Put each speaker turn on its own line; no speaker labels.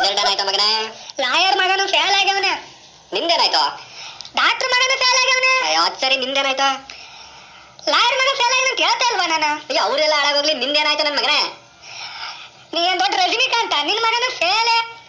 Result ಏನಾಯ್ತು ಮಗನೇ?
Lawyer ಮಗನು ಫೇಲ್ ಆಗ್ಯವನೆ.
ನಿಂದೇನಾಯ್ತು?
ಡಾಕ್ಟರ್ ಮಗನು ಫೇಲ್ ಆಗ್ಯವನೆ.
ಅದ್ ಸರಿ, ನಿಂದೇನಾಯ್ತು?
ಲಾಯರ್ ಮಗ ಫೇಲ್ ಆಗಿ ಅಂತ ಹೇಳ್ತಾ ಇಲ್ವಾ ನಾನು?
ಅಯ್ಯೋ ಅವರೆಲ್ಲ ಹಾಳಾಗೋಗ್ಲಿ, ನಿಂದೇನಾಯ್ತು ನನ್ನ ಮಗನೇ?
ನೀ ಏನ್ ದೊಡ್ಡ ರಜನಿಕಾಂತ, ನಿನ್ ಮಗನು ಫೇಲೆ.